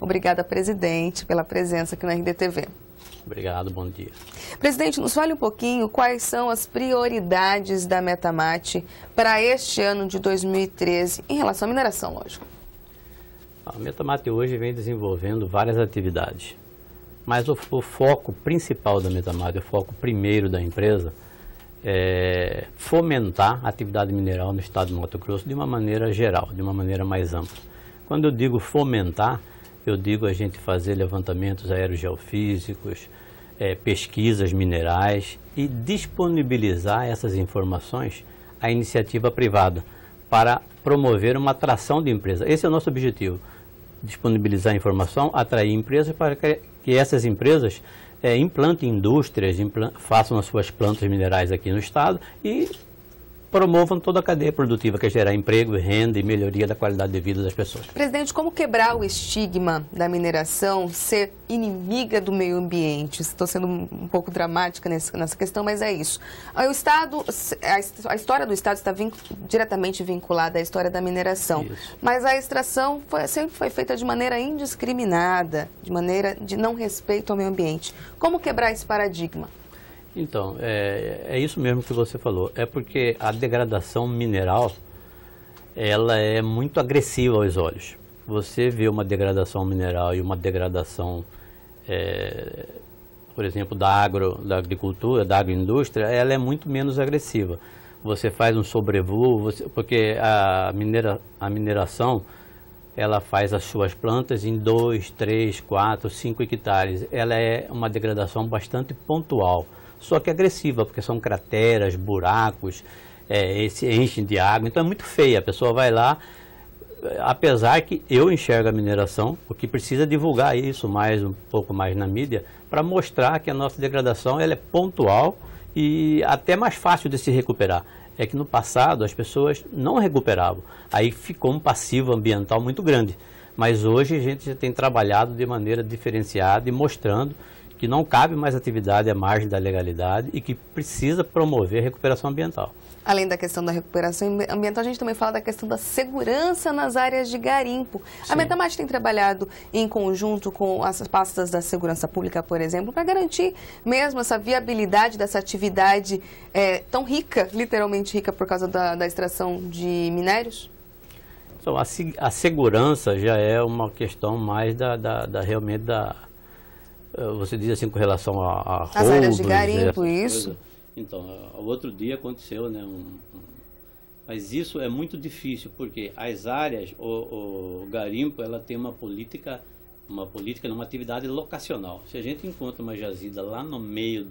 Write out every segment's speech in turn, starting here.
Obrigada, presidente, pela presença aqui no RDTV. Obrigado, bom dia. Presidente, nos fale um pouquinho quais são as prioridades da Metamate para este ano de 2013, em relação à mineração, lógico. A Metamate hoje vem desenvolvendo várias atividades, mas o foco principal da Metamate, o foco primeiro da empresa, é fomentar a atividade mineral no estado de Mato Grosso de uma maneira geral, de uma maneira mais ampla. Quando eu digo fomentar, eu digo a gente fazer levantamentos aerogeofísicos, pesquisas minerais e disponibilizar essas informações à iniciativa privada para promover uma atração de empresa. Esse é o nosso objetivo, disponibilizar informação, atrair empresas para que essas empresas implantem indústrias, façam as suas plantas minerais aqui no estado e promovam toda a cadeia produtiva, que é gerar emprego, renda e melhoria da qualidade de vida das pessoas. Presidente, como quebrar o estigma da mineração ser inimiga do meio ambiente? Estou sendo um pouco dramática nessa questão, mas é isso. O Estado, a história do Estado está diretamente vinculada à história da mineração, isso. Mas a extração sempre foi feita de maneira indiscriminada, de maneira de não respeito ao meio ambiente. Como quebrar esse paradigma? Então, é isso mesmo que você falou. É porque a degradação mineral, ela é muito agressiva aos olhos. Você vê uma degradação mineral e uma degradação, por exemplo, da agricultura, da agroindústria, ela é muito menos agressiva. Você faz um sobrevoo, porque a mineração, ela faz as suas plantas em 2, 3, 4, 5 hectares. Ela é uma degradação bastante pontual. Só que agressiva, porque são crateras, buracos, se enchem de água, então é muito feia. A pessoa vai lá, apesar que eu enxergo a mineração, o que precisa divulgar isso um pouco mais na mídia, para mostrar que a nossa degradação ela é pontual e até mais fácil de se recuperar. É que no passado as pessoas não recuperavam, aí ficou um passivo ambiental muito grande. Mas hoje a gente já tem trabalhado de maneira diferenciada e mostrando que não cabe mais atividade à margem da legalidade e que precisa promover a recuperação ambiental. Além da questão da recuperação ambiental, a gente também fala da questão da segurança nas áreas de garimpo. Sim. A Metamate tem trabalhado em conjunto com as pastas da segurança pública, por exemplo, para garantir mesmo essa viabilidade dessa atividade tão rica, literalmente rica por causa da extração de minérios? Então, a segurança já é uma questão mais realmente você diz assim com relação a roubos, as áreas de garimpo, isso. Então, o outro dia aconteceu, né? Mas isso é muito difícil, porque as áreas, o garimpo, ela tem uma política, uma atividade locacional. Se a gente encontra uma jazida lá no meio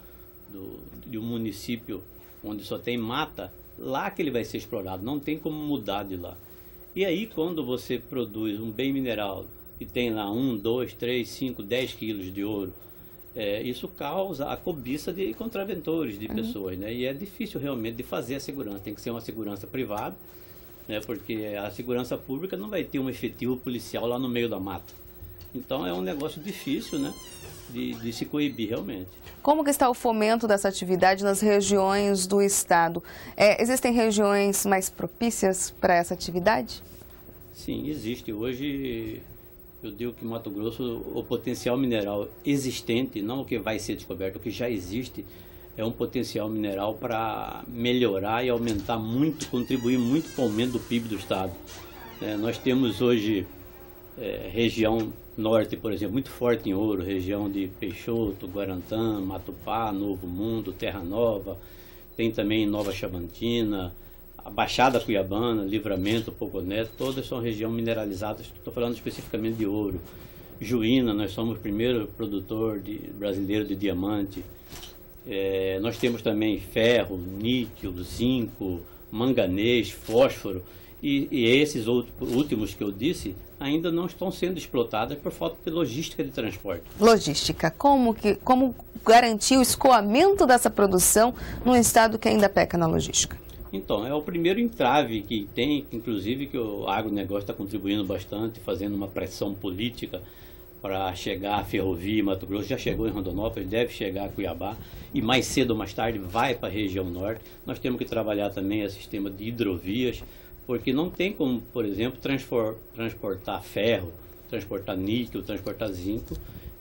de um município onde só tem mata, lá que ele vai ser explorado, não tem como mudar de lá. E aí, quando você produz um bem mineral que tem lá 1, 2, 3, 5, 10 quilos de ouro, isso causa a cobiça de contraventores, de pessoas, né? E é difícil realmente de fazer a segurança, tem que ser uma segurança privada, né? Porque a segurança pública não vai ter um efetivo policial lá no meio da mata. Então é um negócio difícil, né? De se coibir realmente. Como que está o fomento dessa atividade nas regiões do estado? Existem regiões mais propícias para essa atividade? Sim, existe. Hoje eu digo que Mato Grosso, o potencial mineral existente, não o que vai ser descoberto, o que já existe, é um potencial mineral para melhorar e aumentar muito, contribuir muito para o aumento do PIB do estado. Nós temos hoje região norte, por exemplo, muito forte em ouro, região de Peixoto, Guarantã, Matupá, Novo Mundo, Terra Nova, tem também Nova Chavantina, a Baixada Cuiabana, Livramento, Poconé, todas são regiões mineralizadas, estou falando especificamente de ouro. Juína, nós somos o primeiro produtor brasileiro de diamante. Nós temos também ferro, níquel, zinco, manganês, fósforo, e esses últimos que eu disse ainda não estão sendo explotadas por falta de logística de transporte. Logística, como garantir o escoamento dessa produção num estado que ainda peca na logística? Então, é o primeiro entrave que tem, inclusive que o agronegócio está contribuindo bastante, fazendo uma pressão política para chegar à ferrovia em Mato Grosso. Já chegou em Rondonópolis, deve chegar a Cuiabá e mais cedo ou mais tarde vai para a região norte. Nós temos que trabalhar também o sistema de hidrovias, porque não tem como, por exemplo, transportar ferro transportar níquel, transportar zinco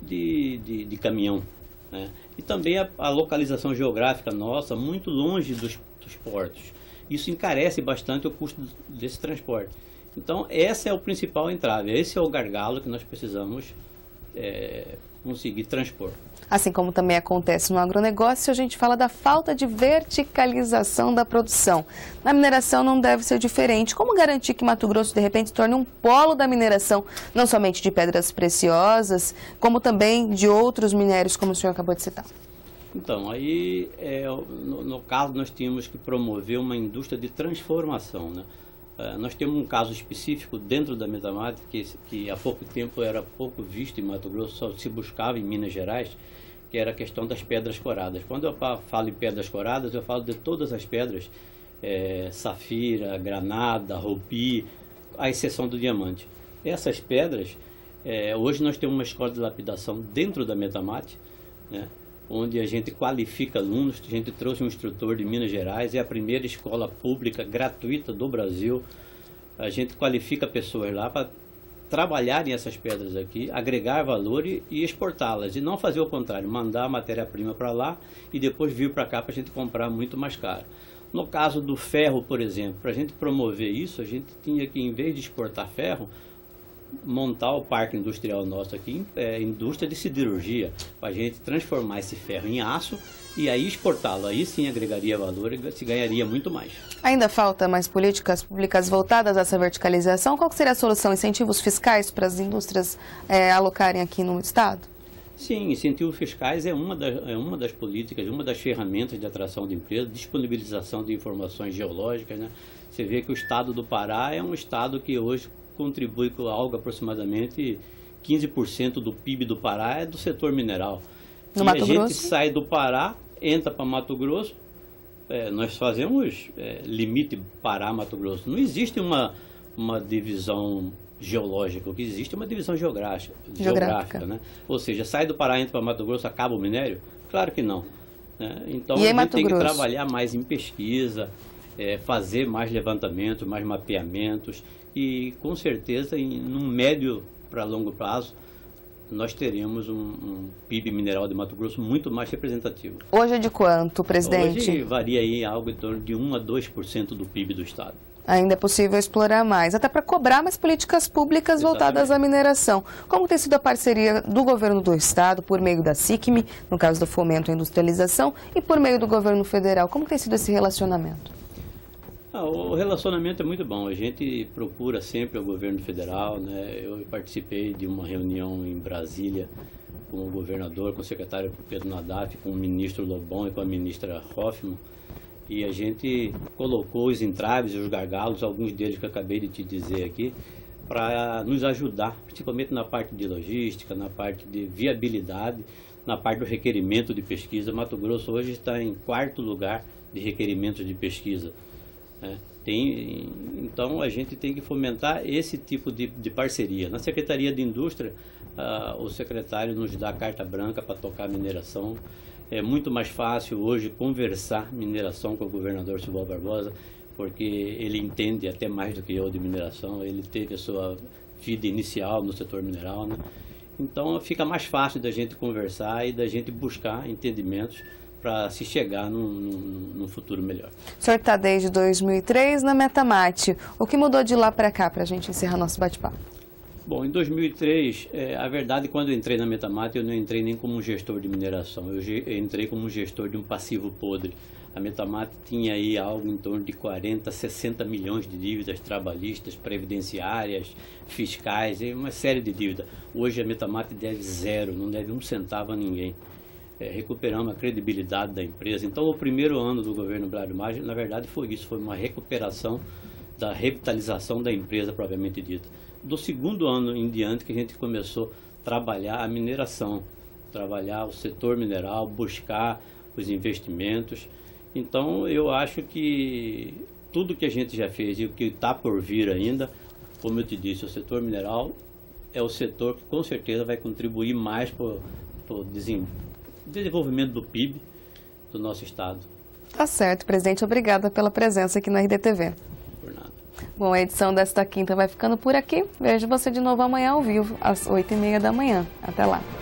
de caminhão, né? E também a localização geográfica nossa, muito longe dos portos. Isso encarece bastante o custo desse transporte. Então, esse é o principal entrave, esse é o gargalo que nós precisamos conseguir transpor. Assim como também acontece no agronegócio, a gente fala da falta de verticalização da produção. Na mineração não deve ser diferente. Como garantir que Mato Grosso, de repente, se torne um polo da mineração, não somente de pedras preciosas, como também de outros minérios, como o senhor acabou de citar? Então, aí, no caso, nós tínhamos que promover uma indústria de transformação, né? Nós temos um caso específico dentro da Metamate que há pouco tempo era pouco visto em Mato Grosso, só se buscava em Minas Gerais, que era a questão das pedras coradas. Quando eu falo em pedras coradas, eu falo de todas as pedras, safira, granada, rubi, à exceção do diamante. Essas pedras, hoje nós temos uma escola de lapidação dentro da Metamate, né, onde a gente qualifica alunos. A gente trouxe um instrutor de Minas Gerais, é a primeira escola pública gratuita do Brasil. A gente qualifica pessoas lá para trabalharem essas pedras aqui, agregar valor e exportá-las, e não fazer o contrário, mandar a matéria-prima para lá e depois vir para cá para a gente comprar muito mais caro. No caso do ferro, por exemplo, para a gente promover isso, a gente tinha que, em vez de exportar ferro, montar o parque industrial nosso aqui, indústria de siderurgia, para a gente transformar esse ferro em aço e aí exportá-lo. Aí sim agregaria valor e se ganharia muito mais. Ainda falta mais políticas públicas voltadas a essa verticalização? Qual seria a solução? Incentivos fiscais para as indústrias alocarem aqui no estado? Sim, incentivos fiscais é uma das políticas, uma das ferramentas de atração de empresas, disponibilização de informações geológicas, né? Você vê que o estado do Pará é um estado que hoje contribui com algo aproximadamente 15% do PIB do Pará é do setor mineral. No Mato Grosso? A gente sai do Pará, entra para Mato Grosso, nós fazemos limite Pará-Mato Grosso. Não existe uma divisão geológica, o que existe é uma divisão geográfica, né? Ou seja, sai do Pará, entra para Mato Grosso, acaba o minério? Claro que não, né? Então a gente tem que trabalhar mais em pesquisa, fazer mais levantamentos, mais mapeamentos e com certeza num médio para longo prazo nós teremos um PIB mineral de Mato Grosso muito mais representativo. Hoje é de quanto, presidente? Hoje varia aí algo em torno de 1 a 2% do PIB do estado. Ainda é possível explorar mais, até para cobrar mais políticas públicas voltadas à mineração. Como tem sido a parceria do governo do estado por meio da SICMI, no caso do fomento à industrialização, e por meio do governo federal? Como tem sido esse relacionamento? O relacionamento é muito bom. A gente procura sempre o governo federal, né? Eu participei de uma reunião em Brasília com o governador, com o secretário Pedro Nadaf, com o ministro Lobão e com a ministra Hoffmann. E a gente colocou os entraves e os gargalos, alguns deles que eu acabei de te dizer aqui, para nos ajudar, principalmente na parte de logística, na parte de viabilidade, na parte do requerimento de pesquisa. Mato Grosso hoje está em 4º lugar de requerimentos de pesquisa. Então a gente tem que fomentar esse tipo de parceria. Na Secretaria de Indústria, o secretário nos dá carta branca para tocar mineração. É muito mais fácil hoje conversar mineração com o governador Simval Barbosa, porque ele entende até mais do que eu de mineração, ele teve a sua vida inicial no setor mineral, né? Então fica mais fácil da gente conversar e da gente buscar entendimentos para se chegar num futuro melhor. O senhor está desde 2003 na Metamate. O que mudou de lá para cá, para a gente encerrar nosso bate-papo? Bom, em 2003, a verdade, quando eu entrei na Metamate, eu não entrei nem como um gestor de mineração, eu entrei como um gestor de um passivo podre. A Metamate tinha aí algo em torno de 40, 60 milhões de dívidas trabalhistas, previdenciárias, fiscais, e uma série de dívidas. Hoje a Metamate deve 0, não deve 1 centavo a ninguém. Recuperamos a credibilidade da empresa. Então, o primeiro ano do governo Blário Maggi, na verdade, foi isso, foi uma recuperação da revitalização da empresa propriamente dita. Do segundo ano em diante que a gente começou a trabalhar a mineração, trabalhar o setor mineral, buscar os investimentos. Então, eu acho que tudo que a gente já fez e o que está por vir ainda, como eu te disse, o setor mineral é o setor que com certeza vai contribuir mais para o desenvolvimento do PIB do nosso estado. Tá certo, presidente. Obrigada pela presença aqui na RDTV. Por nada. Bom, a edição desta quinta vai ficando por aqui. Vejo você de novo amanhã ao vivo, às 8h30 da manhã. Até lá.